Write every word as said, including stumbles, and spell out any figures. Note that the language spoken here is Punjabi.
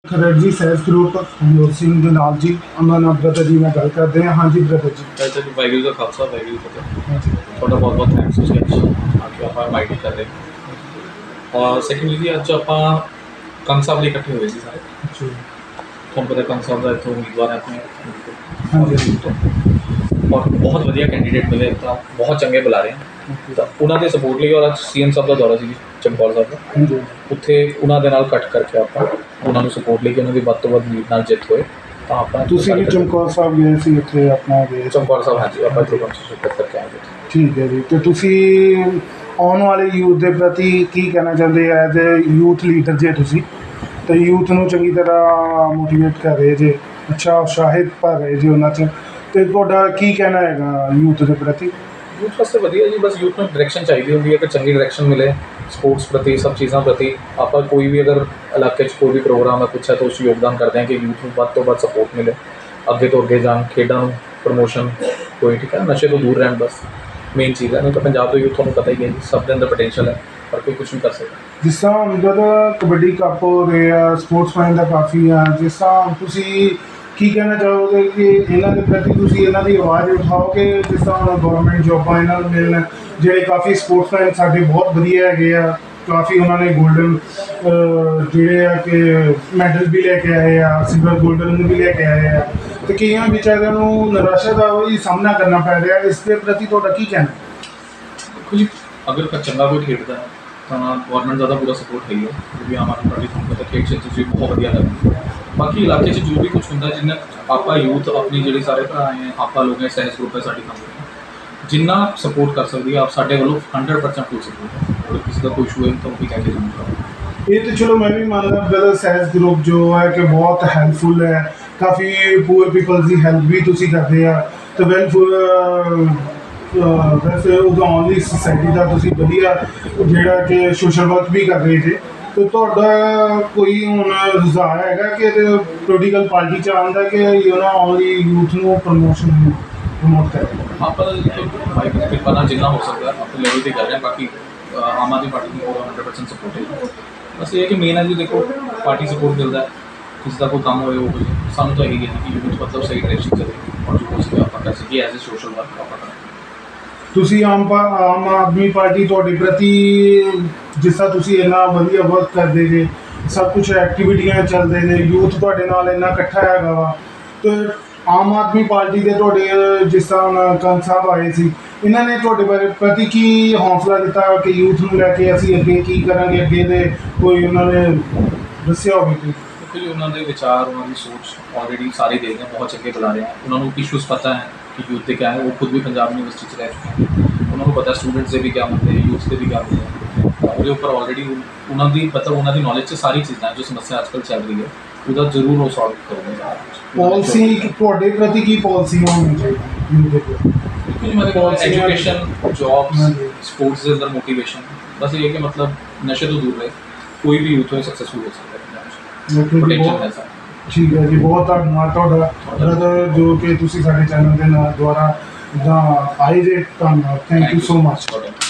खरड़ जी सैफ ग्रुप हरजोत सिंह ਦੇ ਨਾਲ ਜੀ ਉਹਨਾਂ ਨਾਲ ਬ੍ਰਦਰ ਜੀ ਨਾਲ ਗੱਲ ਕਰਦੇ ਹਾਂ। ਹਾਂਜੀ ਬ੍ਰਦਰ ਜੀ। ਚਾਚਾ ਜੀ ਵਾਹਿਗੁਰੂ ਦਾ ਖਾਲਸਾ ਵਾਹਿਗੁਰੂ ਜੀ ਕੀ ਫਤਿਹ। ਹਾਂਜੀ ਤੁਹਾਡਾ ਬਹੁਤ ਬਹੁਤ ਥੈਂਕਸ ਤੁਸੀਂ ਅੱਜ ਆ ਕੇ ਆਪਾਂ ਮਾਈਟੀ ਕਰ ਰਹੇ ਔਰ ਸੈਕਿੰਡਲੀ ਜੀ ਅੱਜ ਆਪਾਂ ਕੰਗ ਸਾਹਿਬ ਲਈ ਇਕੱਠੇ ਹੋਏ ਸੀ ਸਾਰੇ। ਅੱਛਾ ਤੁਹਾਨੂੰ ਪਤਾ ਕੰਗ ਸਾਹਿਬ ਦਾ ਇੱਥੋਂ ਉਮੀਦਵਾਰ ਹੈ ਆਪਣੇ ਹਾਂਜੀ ਔਰ ਬਹੁਤ ਵਧੀਆ ਕੈਂਡੀਡੇਟ ਮਿਲੇ ਤਾਂ ਬਹੁਤ ਚੰਗੇ ਬੁਲਾ ਰਹੇ ਹਨ ਤਾਂ ਉਹਨਾਂ ਦੇ ਸਪੋਰਟ ਲਈ ਔਰ ਅੱਜ ਸੀ ਐਮ ਸਾਹਿਬ ਦਾ ਦੌਰਾ ਸੀ ਜੀ ਚਮਕੌਰ ਸਾਹਿਬ ਦਾ। ਹਾਂਜੀ ਉੱਥੇ ਉਹਨਾਂ ਦੇ ਨਾਲ ਕੱਟ ਕਰਕੇ ਆਪਾਂ ਉਹਨਾਂ ਨੂੰ ਸਪੋਰਟ ਲਈ ਕਿ ਉਹਨਾਂ ਦੀ ਵੱਧ ਤੋਂ ਵੱਧ ਲੀਡ ਨਾਲ ਜਿੱਤ ਹੋਏ ਤਾਂ ਆਪਾਂ ਤੁਸੀਂ ਵੀ ਚਮਕੌਰ ਸਾਹਿਬ ਗਏ ਸੀ ਉੱਥੇ ਆਪਣਾ ਗਏ ਚਮਕੌਰ ਸਾਹਿਬ ਹਾਂਜੀ ਆਪਾਂ ਪ੍ਰੋਗਰਾਮ ਸ਼ਿਰਕਤ ਕਰਕੇ ਆਏ ਜੀ। ਠੀਕ ਹੈ ਜੀ। ਤੇ ਤੁਸੀਂ ਆਉਣ ਵਾਲੇ ਯੂਥ ਦੇ ਪ੍ਰਤੀ ਕੀ ਕਹਿਣਾ ਚਾਹੁੰਦੇ ਐਜ਼ ਏ ਯੂਥ ਲੀਡਰ ਜੇ ਤੁਸੀਂ ਤੇ ਯੂਥ ਨੂੰ ਚੰਗੀ ਤਰ੍ਹਾਂ ਮੋਟੀਵੇਟ ਕਰ ਰਹੇ ਜੇ, ਅੱਛਾ ਉਤਸ਼ਾਹਿਤ ਭਰ ਰਹੇ ਜੇ ਉਹਨਾਂ 'ਚ, ਤੇ ਤੁਹਾਡਾ ਕੀ ਕਹਿਣਾ ਹੈਗਾ ਯੂਥ ਦੇ ਪ੍ਰਤੀ? ਯੂਥ ਵਾਸਤੇ ਵਧੀਆ ਜੀ, ਬਸ ਯੂਥ ਨੂੰ ਡਾਇਰੈਕਸ਼ਨ ਚਾਹੀਦੀ ਹੁੰਦੀ ਹੈ ਕਿ ਚੰਗੀ ਡਾਇਰੈਕਸ਼ਨ ਮਿਲੇ ਸਪੋਰਟਸ ਪ੍ਰਤੀ ਸਭ ਚੀਜ਼ਾਂ ਪ੍ਰਤੀ। ਆਪਾਂ ਕੋਈ ਵੀ ਅਗਰ ਇਲਾਕੇ 'ਚ ਕੋਈ ਵੀ ਪ੍ਰੋਗਰਾਮ ਹੈ ਕੁਛ ਹੈ ਤਾਂ ਉਸ 'ਚ ਯੋਗਦਾਨ ਕਰਦੇ ਹਾਂ ਕਿ ਯੂਥ ਨੂੰ ਵੱਧ ਤੋਂ ਵੱਧ ਸਪੋਰਟ ਮਿਲੇ, ਅੱਗੇ ਤੋਂ ਅੱਗੇ ਜਾਣ, ਖੇਡਾਂ ਨੂੰ ਪ੍ਰਮੋਸ਼ਨ ਕੋਈ, ਠੀਕ ਹੈ, ਨਸ਼ੇ ਤੋਂ ਦੂਰ ਰਹਿਣ, ਬਸ ਮੇਨ ਚੀਜ਼ ਹੈ। ਨਹੀਂ ਤਾਂ ਪੰਜਾਬ ਦੇ ਯੂਥ ਤੁਹਾਨੂੰ ਪਤਾ ਹੀ ਹੈ ਜੀ, ਸਭ ਦੇ ਅੰਦਰ ਪੋਟੈਂਸ਼ੀਅਲ ਹੈ ਪਰ ਕੋਈ ਕੁਛ ਨਹੀਂ ਕਰ ਸਕਦਾ। ਜਿਸ ਜਿਸ ਤਰ੍ਹਾਂ ਹੁਣ ਜਦੋਂ ਕਬੱਡੀ ਕੱਪ ਹੋ ਰਹੇ ਆ, ਸਪੋਰਟਸ ਮਾਈਂਡ ਦਾ ਕਾਫੀ ਆ, ਜਿਸ ਤਰ੍ਹਾਂ ਤੁਸੀਂ ਕੀ ਕਹਿਣਾ ਚਾਹੋਗੇ ਕਿ ਇਹਨਾਂ ਦੇ ਪ੍ਰਤੀ ਤੁਸੀਂ ਇਹਨਾਂ ਦੀ ਆਵਾਜ਼ ਉਠਾਓਗੇ? ਜਿਸ ਤਰ੍ਹਾਂ ਹੁਣ ਗੌਰਮੈਂਟ ਜੋਬਾਂ ਇਹਨਾਂ ਨੂੰ ਮਿਲਣ, ਜਿਹੜੇ ਕਾਫੀ ਸਪੋਰਟਸਮੈਨ ਸਾਡੇ ਬਹੁਤ ਵਧੀਆ ਹੈਗੇ ਆ, ਕਾਫੀ ਉਹਨਾਂ ਨੇ ਗੋਲਡਨ ਜਿਹੜੇ ਆ ਕਿ ਮੈਡਲ ਵੀ ਲੈ ਕੇ ਆਏ ਆ, ਸਿਲਵਰ ਗੋਲਡਨ ਵੀ ਲੈ ਕੇ ਆਏ ਆ, ਅਤੇ ਕਈਆਂ ਵਿਚਾਰਿਆਂ ਨੂੰ ਨਿਰਾਸ਼ਾ ਦਾ ਵੀ ਸਾਹਮਣਾ ਕਰਨਾ ਪੈ ਰਿਹਾ। ਇਸ ਦੇ ਪ੍ਰਤੀ ਤੁਹਾਡਾ ਕੀ ਕਹਿਣਾ? ਦੇਖੋ ਜੀ, ਅਗਰ ਚੰਗਾ ਕੋਈ ਖੇਡਦਾ ਹੈ ਤਾਂ ਗੌਰਮੈਂਟ ਦਾ ਤਾਂ ਪੂਰਾ ਸਪੋਰਟ ਹੈ ਹੀ ਹੈ, ਜੋ ਵੀ ਆਮ ਆਦਮੀ ਪਾਰਟੀ ਤੁਹਾਨੂੰ ਪਤਾ ਖੇਡ ਖੇਤਰ 'ਚ ਬਹੁਤ ਵਧੀਆ ਲੱਗਦਾ। ਬਾਕੀ ਇਲਾਕੇ 'ਚ ਜੋ ਵੀ ਕੁਛ ਹੁੰਦਾ, ਜਿੰਨਾ ਆਪਾਂ ਯੂਥ ਆਪਣੀ ਜਿਹੜੇ ਸਾਰੇ ਭਰਾ ਹੈ, ਆਪਾਂ ਲੋਕ ਹੈ, ਸਹਿਜ ਗਰੁੱਪ ਹੈ ਸਾਡੀ ਕੰਪਨੀ, ਜਿੰਨਾ ਸਪੋਰਟ ਕਰ ਸਕਦੀ ਹੈ ਆਪ ਸਾਡੇ ਵੱਲੋਂ ਹੰਡਰਡ ਪਰਸੈਂਟ ਫੁੱਲ ਸਪੋਰਟ ਹੈ। ਅਗਰ ਕਿਸੇ ਦਾ ਕੋਈ ਇਸ਼ੂ ਹੈ ਤਾਂ ਉਹ ਵੀ ਕਹਿ ਕੇ ਜ਼ਰੂਰ। ਇਹ ਤਾਂ ਚਲੋ ਮੈਂ ਵੀ ਮੰਨਦਾ ਬ੍ਰਦਰ, ਸਹਿਜ ਗਰੁੱਪ ਜੋ ਹੈ ਕਿ ਬਹੁਤ ਹੈਲਪਫੁਲ ਹੈ, ਕਾਫੀ ਪੂਅਰ ਪੀਪਲਸ ਦੀ ਹੈਲਪ ਵੀ ਤੁਸੀਂ ਕਰਦੇ ਆ, ਅਤੇ ਵੈਲ ਵੈਸੇ ਉਹਦਾ ਓਨਲੀ ਸੁਸਾਇਟੀ ਦਾ ਤੁਸੀਂ ਵਧੀਆ ਜਿਹੜਾ ਕਿ ਸੋਸ਼ਲ ਵਰਕ ਵੀ ਕਰ ਰਹੇ ਜੇ। ਅਤੇ ਤੁਹਾਡਾ ਕੋਈ ਹੁਣ ਰੁਝਾਨ ਹੈਗਾ ਕਿ ਪੋਲੀਟੀਕਲ ਪਾਰਟੀ 'ਚ ਆਉਣ ਦਾ ਕਿ ਉਹਨਾਂ ਓਨਲੀ ਯੂਥ ਨੂੰ ਪ੍ਰਮੋਸ਼ਨ ਪ੍ਰਮੋਟ ਕਰੇ? ਆਪਾਂ ਬਾਈਕ ਕਿਰਪਾ ਨਾਲ ਜਿੰਨਾ ਹੋ ਸਕਦਾ ਆਪਣੇ ਲੈਵਲ 'ਤੇ ਕਰ ਰਹੇ ਹਾਂ। ਬਾਕੀ ਆਮ ਆਦਮੀ ਪਾਰਟੀ ਦੀ ਪੂਰਾ ਹੰਡਰਡ ਪਰਸੈਂਟ ਸਪੋਰਟ ਹੈ। ਬਸ ਇਹ ਹੈ ਕਿ ਮੇਨ ਹੈ ਜੀ, ਦੇਖੋ ਪਾਰਟੀ ਸਪੋਰਟ ਮਿਲਦਾ, ਕਿਸੇ ਦਾ ਕੋਈ ਕੰਮ ਹੋਏ ਉਹ ਹੋਏ, ਸਾਨੂੰ ਤਾਂ ਇਹੀ ਹੈ ਕਿ ਯੂਥ ਮਤਲਬ ਸਹੀ ਡਾਇਰੈਕਸ਼ਨ ਚੱਲੇ ਔਰ ਜੋ ਹੋ ਸਕੇ ਆਪਾਂ ਕਰ ਸਕੀਏ ਐਜ਼ ਏ ਸੋਸ਼ਲ ਵਰਕ ਆਪਾਂ ਕਰਾਂਗੇ। ਤੁਸੀਂ ਆਮ ਆਮ ਆਦਮੀ ਪਾਰਟੀ ਤੁਹਾਡੇ ਪ੍ਰਤੀ ਜਿਸ ਤਰ੍ਹਾਂ ਤੁਸੀਂ ਇੰਨਾ ਵਧੀਆ ਵਰਕ ਕਰਦੇ ਜੇ, ਸਭ ਕੁਛ ਐਕਟੀਵਿਟੀਆਂ ਚੱਲਦੇ ਨੇ, ਯੂਥ ਤੁਹਾਡੇ ਨਾਲ ਇੰਨਾ ਇਕੱਠਾ ਹੈਗਾ ਵਾ, ਅਤੇ ਆਮ ਆਦਮੀ ਪਾਰਟੀ ਦੇ ਤੁਹਾਡੇ ਜਿਸ ਤਰ੍ਹਾਂ ਕੰਗ ਸਾਹਿਬ ਆਏ ਸੀ, ਇਹਨਾਂ ਨੇ ਤੁਹਾਡੇ ਬਾਰੇ ਪ੍ਰਤੀ ਕੀ ਹੌਸਲਾ ਦਿੱਤਾ ਕਿ ਯੂਥ ਨੂੰ ਲੈ ਕੇ ਅਸੀਂ ਅੱਗੇ ਕੀ ਕਰਾਂਗੇ, ਅੱਗੇ ਦੇ ਕੋਈ ਉਹਨਾਂ ਨੇ ਦੱਸਿਆ ਹੋਵੇ? ਕਿ ਦੇਖੋ ਜੀ, ਉਹਨਾਂ ਦੇ ਵਿਚਾਰ, ਉਹਨਾਂ ਦੀ ਸੋਚ ਆਲਰੇਡੀ ਸਾਰੇ ਦੇਖਦੇ ਹਾਂ, ਬਹੁਤ ਚੰਗੇ ਬੁਲਾ ਰਹੇ ਆ। ਉਹਨਾਂ ਨੂੰ ਇਸ਼ੂਜ਼ ਪਤਾ ਹੈ ਕਿ ਯੂਥ ਦੇ ਕਿਆ ਹੈ, ਉਹ ਖੁਦ ਵੀ ਪੰਜਾਬ ਯੂਨੀਵਰਸਿਟੀ 'ਚ ਰਹਿ ਚੁੱਕੇ ਹਨ, ਉਹਨਾਂ ਨੂੰ ਪਤਾ ਸਟੂਡੈਂਟਸ ਦੇ ਵੀ ਕਿਆ ਹੁੰਦੇ, ਯੂਥ ਦੇ ਵੀ ਕਿਆ ਹੁੰਦੇ ਹੈ। ਉਹਦੇ ਉੱਪਰ ਆਲਰੇਡੀ ਉਹਨਾਂ ਦੀ ਮਤਲਬ ਉਹਨਾਂ ਦੀ ਨੌਲੇਜ 'ਚ ਸਾਰੀ ਚੀਜ਼ਾਂ ਜੋ ਸਮੱਸਿਆ ਅੱਜ ਕੱਲ੍ਹ ਚੱਲ ਰਹੀ ਹੈ ਉਹਦਾ ਜ਼ਰੂਰ ਉਹ ਸੋਲਵ ਕਰੂਗੇ। ਪਾਲਿਸੀ ਤੁਹਾਡੇ ਪ੍ਰਤੀ ਕੀ ਪਾਲਿਸੀਆਂ ਹੋਣੀ ਚਾਹੀਦੀਆਂ? ਐਜੂਕੇਸ਼ਨ, ਜੌਬਸ, ਸਪੋਰਟਸ ਦੇ ਅੰਦਰ ਮੋਟੀਵੇਸ਼ਨ, ਬਸ ਇਹ ਹੈ ਕਿ ਮਤਲਬ ਨਸ਼ੇ ਤੋਂ ਦੂਰ ਰਹੇ, ਕੋਈ ਵੀ ਯੂਥ ਹੋਏ ਸਕਸੈਸਫੁਲ ਹੋ ਸਕਦਾ ਹੈ। ਪੋਟੈਂਸ਼ੀਅਲ ਹੈ ਸਾਰਾ। ਠੀਕ ਹੈ ਜੀ, ਬਹੁਤ ਧੰਨਵਾਦ ਤੁਹਾਡਾ ਬ੍ਰਦਰ ਜੋ ਕਿ ਤੁਸੀਂ ਸਾਡੇ ਚੈਨਲ ਦੇ ਨਾਲ ਦੁਆਰਾ ਇੱਦਾਂ ਆਏ ਜੇ। ਧੰਨਵਾਦ, ਥੈਂਕ ਯੂ ਸੋ ਮਚ।